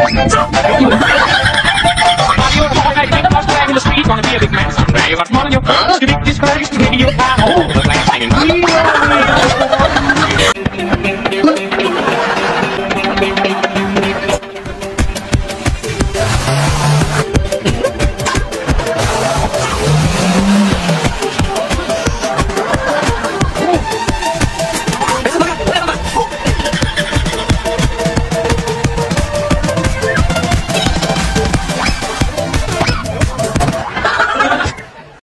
Gonna be a big man someday. You got money on your purse, you big disgrace, maybe you'll have all the black hanging.